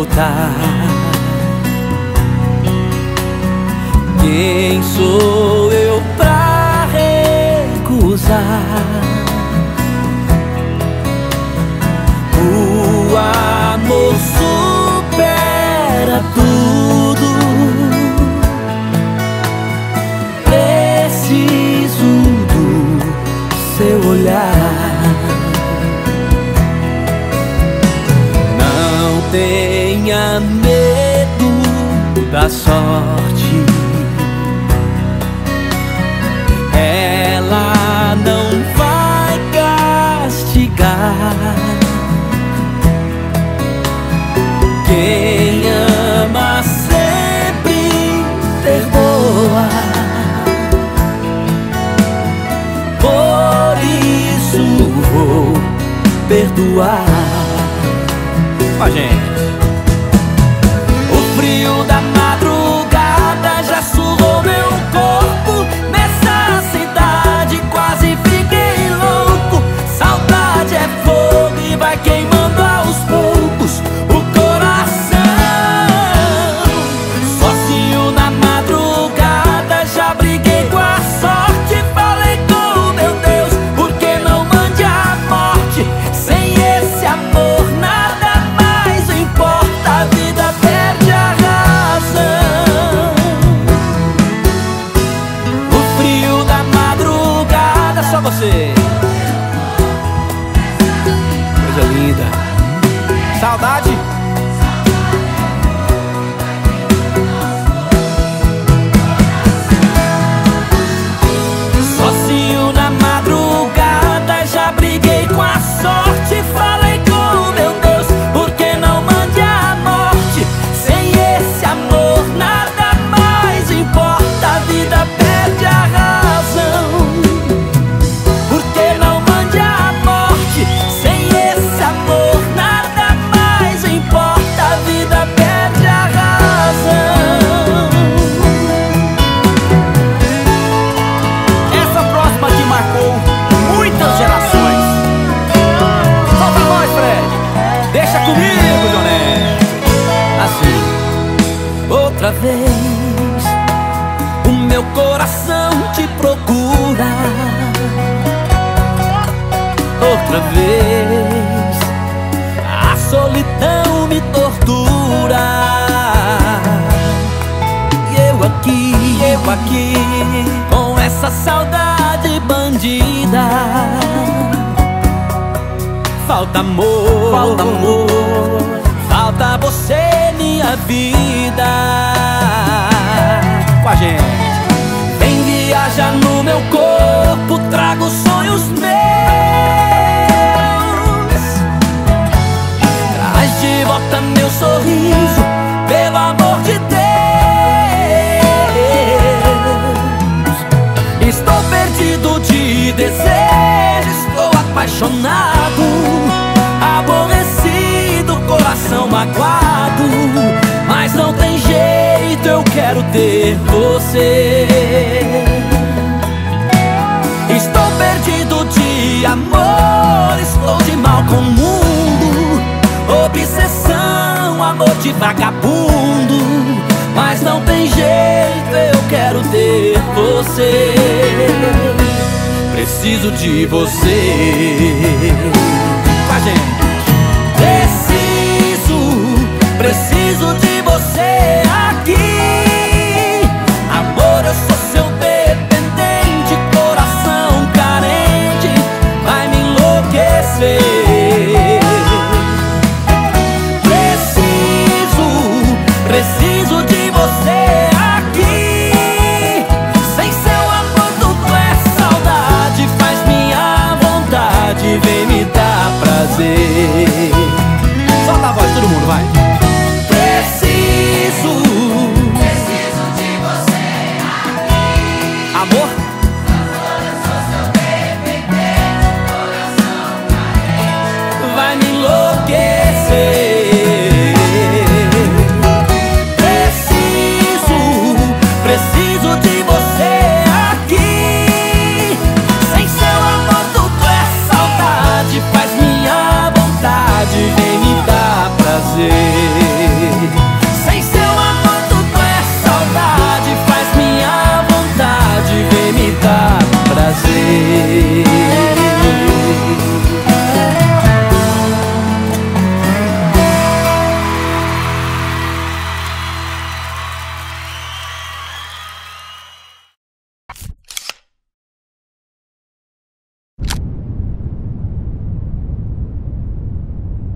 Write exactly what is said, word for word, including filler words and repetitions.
voltar. Quem sou eu pra recusar? O amor supera tudo. Preciso do seu olhar. Não tenha medo da sorte. Ela não vai castigar. Quem ama sempre perdoa. Por isso vou perdoar. Ó, gente. O frio da madrugada já surrou meu corpo. Nessa cidade quase fiquei louco. Saudade é fogo e vai queimando aos poucos o coração. Sozinho na madrugada já briguei com a sorte. Falei com meu Deus, por que não mande a morte? Sem esse amor nada mais importa. A vida perde a razão. O frio da madrugada, só você. Coisa linda. Saudade. Sozinho na madrugada já briguei com a sorte. Falei com meu Deus, por que não mande a morte? Sem esse amor nada mais importa. A vida perde a razão. Por que não mande a morte? Sem esse amor nada mais importa. A vida perde a razão. Essa próxima te marcou muitas gerações. Solta a voz, Fred. Deixa comigo, Joné. Assim, outra vez o meu coração te procura. Outra vez a solidão me tortura. E eu aqui, eu aqui, com essa saudade bandida. Falta amor, falta amor, falta você, minha vida. Com a gente. Vem viajar no meu corpo, trago sonhos meus. Traz de volta meu sorriso, pelo amor de Deus. Estou perdido de desejo, estou apaixonado, aborrecido, coração magoado. Mas não tem jeito, eu quero ter você. Estou perdido de amor, estou de mal com o mundo. Obsessão, amor de vagabundo. Mas não tem jeito, eu quero ter você. Preciso de você. Com a gente. Preciso